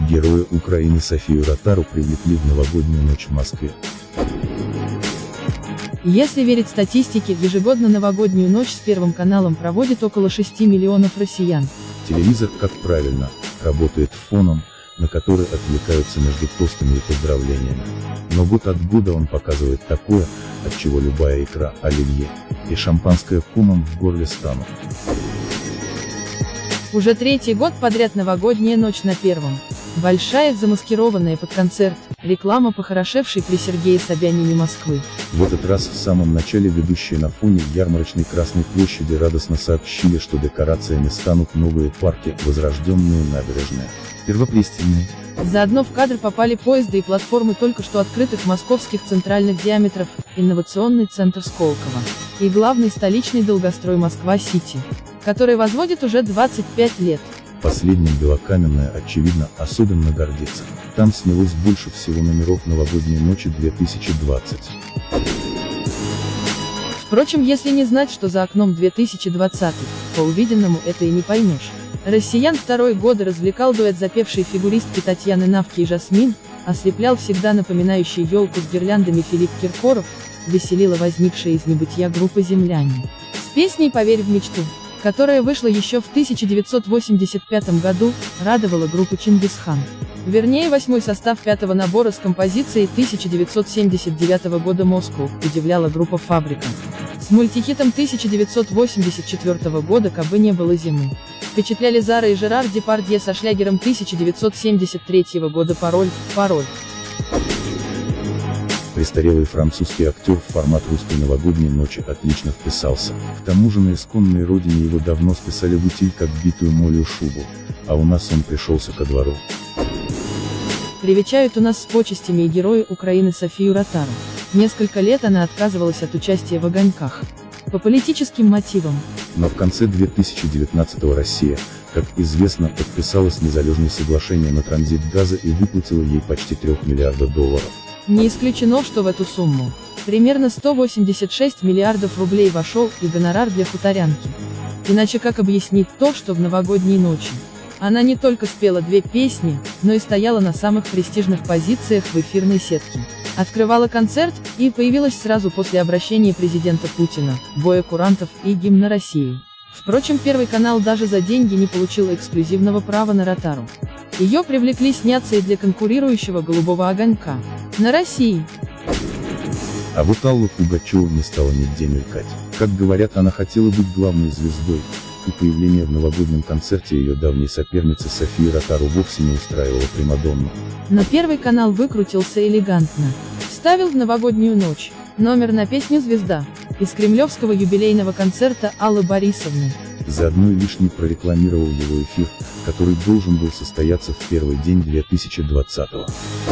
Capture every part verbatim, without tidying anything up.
Героя Украины Софию Ротару привлекли в новогоднюю ночь в Москве. Если верить статистике, ежегодно новогоднюю ночь с Первым каналом проводит около шести миллионов россиян. Телевизор, как правильно, работает фоном, на который отвлекаются между тостами и поздравлениями. Но год от года он показывает такое, от чего любая икра, оливье и шампанское комом в горле станут. Уже третий год подряд новогодняя ночь на Первом. Большая, замаскированная под концерт, реклама похорошевшей при Сергее Собянине Москвы. В этот раз в самом начале ведущие на фоне ярмарочной Красной площади радостно сообщили, что декорациями станут новые парки, возрожденные набережные, Первопрестольные. Заодно в кадр попали поезды и платформы только что открытых московских центральных диаметров, инновационный центр Сколково и главный столичный долгострой Москва-Сити, который возводит уже двадцать пять лет. Последним Белокаменная, очевидно, особенно гордится. Там снялось больше всего номеров новогодней ночи две тысячи двадцать. Впрочем, если не знать, что за окном две тысячи двадцатый, по увиденному это и не поймешь. Россиян второй годы развлекал дуэт запевшей фигуристки Татьяны Навки и Жасмин, ослеплял всегда напоминающий елку с гирляндами Филипп Киркоров, веселила возникшая из небытия группа «Земляне» с песней «Поверь в мечту», которая вышла еще в тысяча девятьсот восемьдесят пятом году, радовала группу «Чингисхан». Вернее, восьмой состав пятого набора с композицией тысяча девятьсот семьдесят девятого года «Москву» удивляла группа «Фабрика». С мультихитом тысяча девятьсот восемьдесят четвёртого года «Кабы не было зимы» впечатляли Зара и Жерар Депардье со шлягером тысяча девятьсот семьдесят третьего года «Пароль, пароль». Престарелый французский актер в формат русской новогодней ночи отлично вписался. К тому же на исконной родине его давно списали в утиль как битую молью шубу, а у нас он пришелся ко двору. Привечают у нас с почестями и героя Украины Софию Ротару. Несколько лет она отказывалась от участия в «Огоньках» по политическим мотивам. Но в конце две тысячи девятнадцатого Россия, как известно, подписалась незалежное соглашение на транзит газа и выплатила ей почти трех миллиардов долларов. Не исключено, что в эту сумму, примерно сто восемьдесят шесть миллиардов рублей, вошел и гонорар для хуторянки. Иначе как объяснить то, что в новогодней ночи она не только спела две песни, но и стояла на самых престижных позициях в эфирной сетке, открывала концерт и появилась сразу после обращения президента Путина, боя курантов и гимна России. Впрочем, Первый канал даже за деньги не получил эксклюзивного права на Ротару. Ее привлекли сняться и для конкурирующего «Голубого огонька» на России. А вот Алла Пугачева не стала нигде мелькать. Как говорят, она хотела быть главной звездой, и появление в новогоднем концерте ее давней соперницы Софии Ротару вовсе не устраивало примадонну. Но Первый канал выкрутился элегантно. Вставил в новогоднюю ночь номер на песню «Звезда» из кремлевского юбилейного концерта Аллы Борисовны. Заодно и лишний прорекламировал его эфир, который должен был состояться в первый день две тысячи двадцатого.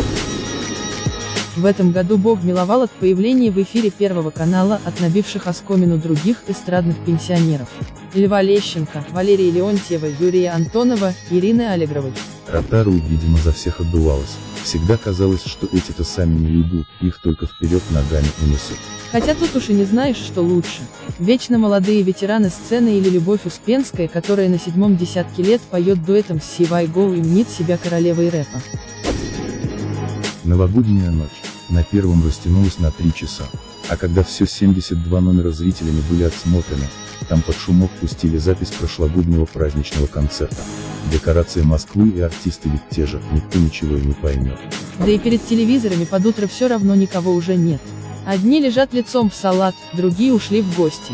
В этом году Бог миловал от появления в эфире Первого канала от набивших оскомину других эстрадных пенсионеров: Льва Лещенко, Валерии Леонтьева, Юрия Антонова, Ирины Аллегровой. Ротару, видимо, за всех отдувалась. Всегда казалось, что эти-то сами не уйдут, их только вперед ногами унесут. Хотя тут уж и не знаешь, что лучше. Вечно молодые ветераны сцены или Любовь Успенская, которая на седьмом десятке лет поет дуэтом с Сивай Гоу и мнит себя королевой рэпа. Новогодняя ночь на Первом растянулась на три часа. А когда все семьдесят два номера зрителями были отсмотрены, там под шумок пустили запись прошлогоднего праздничного концерта. Декорации Москвы и артисты ведь те же, никто ничего и не поймет. Да и перед телевизорами под утро все равно никого уже нет. Одни лежат лицом в салат, другие ушли в гости.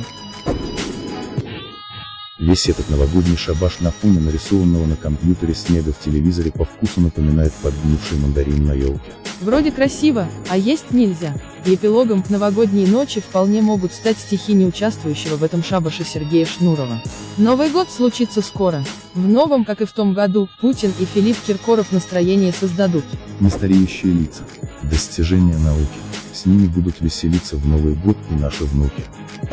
Весь этот новогодний шабаш на фоне нарисованного на компьютере снега в телевизоре по вкусу напоминает подгнивший мандарин на елке. Вроде красиво, а есть нельзя. И эпилогом к новогодней ночи вполне могут стать стихи неучаствующего в этом шабаше Сергея Шнурова. Новый год случится скоро. В новом, как и в том году, Путин и Филипп Киркоров настроение создадут. Нестареющие лица. Достижения науки. С ними будут веселиться в Новый год и наши внуки.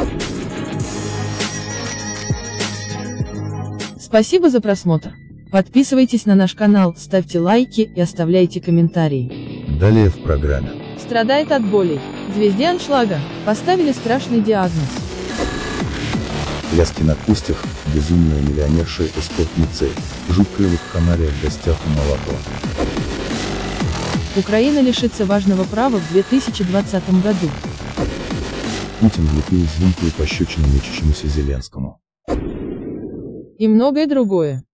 Спасибо за просмотр. Подписывайтесь на наш канал, ставьте лайки и оставляйте комментарии. Далее в программе. Страдает от болей. Звезде аншлага поставили страшный диагноз. Пляски на кустях, безумная миллионерша эскорт Мицель, жуткая вакханалия в гостях у Молотова. Украина лишится важного права в две тысячи двадцатом году. Путин влепил звонкую пощечину мечущемуся Зеленскому. И многое другое.